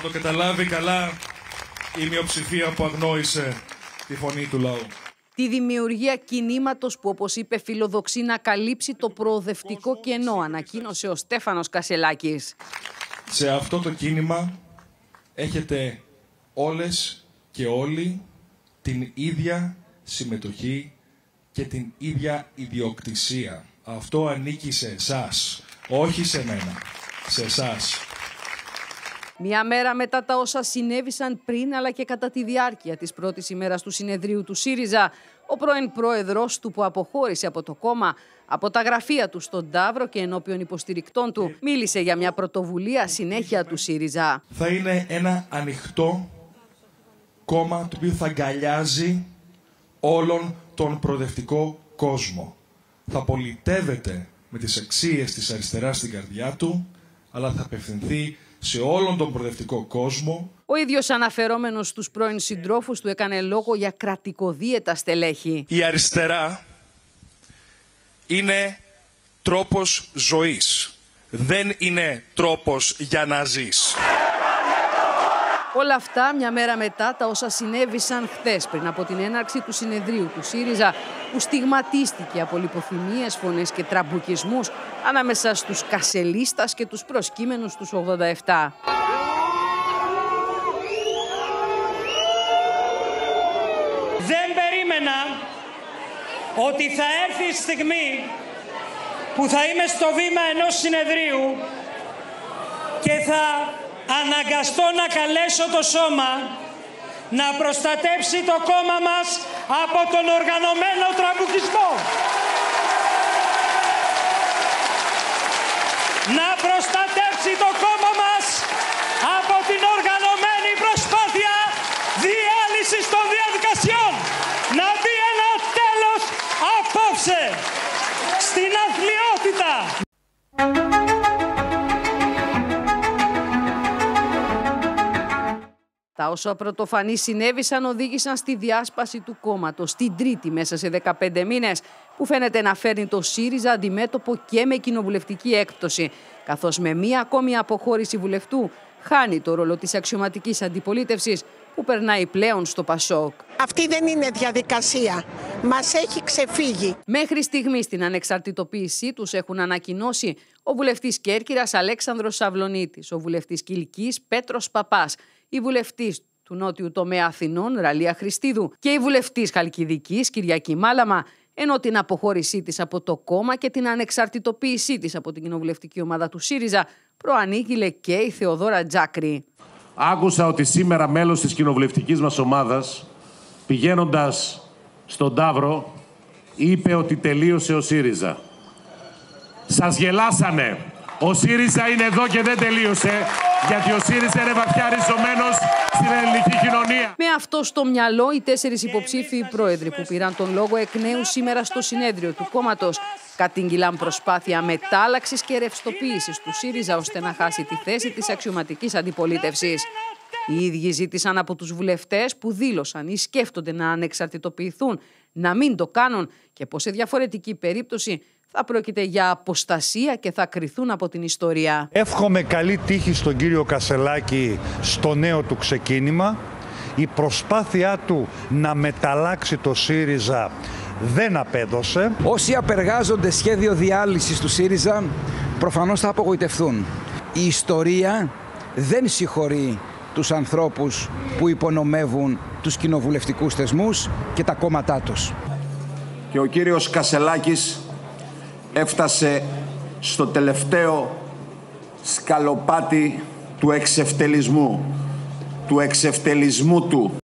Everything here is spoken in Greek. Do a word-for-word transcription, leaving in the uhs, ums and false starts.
το καταλάβει καλά η μειοψηφία που αγνόησε τη φωνή του λαού. Τη δημιουργία κινήματος που, όπως είπε, φιλοδοξεί να καλύψει το προοδευτικό κενό, ανακοίνωσε ο Στέφανος Κασελάκης. Σε αυτό το κίνημα έχετε όλες και όλοι την ίδια συμμετοχή και την ίδια ιδιοκτησία. Αυτό ανήκει σε εσάς, όχι σε μένα, σε εσάς. Μια μέρα μετά τα όσα συνέβησαν πριν αλλά και κατά τη διάρκεια της πρώτης ημέρας του συνεδρίου του ΣΥΡΙΖΑ, ο πρώην πρόεδρος του που αποχώρησε από το κόμμα, από τα γραφεία του στον Ταύρο και ενώπιον υποστηρικτών του, μίλησε για μια πρωτοβουλία συνέχεια του ΣΥΡΙΖΑ. Θα είναι ένα ανοιχτό κόμμα το οποίο θα αγκαλιάζει όλον τον προοδευτικό κόσμο. Θα πολιτεύεται με τις αξίες της αριστεράς στην καρδιά του, αλλά θα απευθυνθεί σε όλον τον προοδευτικό κόσμο. Ο ίδιος αναφερόμενος στους πρώην συντρόφους του έκανε λόγο για κρατικοδίαιτα στελέχη. Η αριστερά είναι τρόπος ζωής. Δεν είναι τρόπος για να ζεις. Όλα αυτά μια μέρα μετά τα όσα συνέβησαν χθες πριν από την έναρξη του συνεδρίου του ΣΥΡΙΖΑ, που στιγματίστηκε από λιποθυμίες, φωνές και τραμπουκισμούς ανάμεσα στους κασελίστας και τους προσκύμενους τους ογδόντα επτά. Δεν περίμενα ότι θα έρθει η στιγμή που θα είμαι στο βήμα ενός συνεδρίου και θα αναγκαστώ να καλέσω το σώμα να προστατέψει το κόμμα μας από τον οργανωμένο τραμπουκισμό. Να προστατέψει το κόμμα μας από την οργανωμένη προσπάθεια διάλυσης των διαδικασιών. Να μπει ένα τέλος απόψε στην αθλιότητα. Τα όσα πρωτοφανείς συνέβησαν οδήγησαν στη διάσπαση του κόμματος, την τρίτη μέσα σε δεκαπέντε μήνες, που φαίνεται να φέρνει το ΣΥΡΙΖΑ αντιμέτωπο και με κοινοβουλευτική έκπτωση, καθώς με μία ακόμη αποχώρηση βουλευτού χάνει το ρόλο της αξιωματικής αντιπολίτευσης που περνάει πλέον στο ΠΑΣΟΚ. Αυτή δεν είναι διαδικασία. Μας έχει ξεφύγει. Μέχρι στιγμής την ανεξαρτητοποίησή τους έχουν ανακοινώσει ο βουλευτής Κέρκυρας Αλέξανδρος Σαυλονίτης, ο βουλευτής Κιλκής Πέτρος Παπάς, η βουλευτής του Νότιου Τομέα Αθηνών Ραλία Χριστίδου και η βουλευτής Χαλκιδικής Κυριακή Μάλαμα, ενώ την αποχώρησή της από το κόμμα και την ανεξαρτητοποίησή της από την κοινοβουλευτική ομάδα του ΣΥΡΙΖΑ προανήγγειλε και η Θεοδόρα Τζάκρη. Άκουσα ότι σήμερα μέλος της κοινοβουλευτικής μας ομάδας, πηγαίνοντας στον Ταύρο, είπε ότι τελείωσε ο ΣΥΡΙΖΑ. Σας γελάσανε. Ο ΣΥΡΙΖΑ είναι εδώ και δεν τελείωσε, γιατί ο ΣΥΡΙΖΑ είναι βαθιά ριζωμένος στην ελληνική κοινωνία. Με αυτό στο μυαλό, οι τέσσερις υποψήφιοι πρόεδροι που πήραν τον λόγο εκ νέου σήμερα στο συνέδριο του κόμματος κατήγγειλαν προσπάθεια μετάλλαξης και ρευστοποίησης του ΣΥΡΙΖΑ ώστε να χάσει τη θέση της αξιωματικής αντιπολίτευσης. Οι ίδιοι ζήτησαν από τους βουλευτές που δήλωσαν ή σκέφτονται να ανεξαρτητοποιηθούν να μην το κάνουν και πως σε διαφορετική περίπτωση θα πρόκειται για αποστασία και θα κριθούν από την ιστορία. Εύχομαι καλή τύχη στον κύριο Κασελάκη στο νέο του ξεκίνημα. Η προσπάθειά του να μεταλλάξει το ΣΥΡΙΖΑ δεν απέδωσε. Όσοι απεργάζονται σχέδιο διάλυσης του ΣΥΡΙΖΑ προφανώς θα απογοητευθούν. Η ιστορία δεν συγχωρεί τους ανθρώπους που υπονομεύουν τους κοινοβουλευτικούς θεσμούς και τα κόμματά τους. Και ο κύριος Κασελάκης έφτασε στο τελευταίο σκαλοπάτι του εξευτελισμού, του εξευτελισμού του.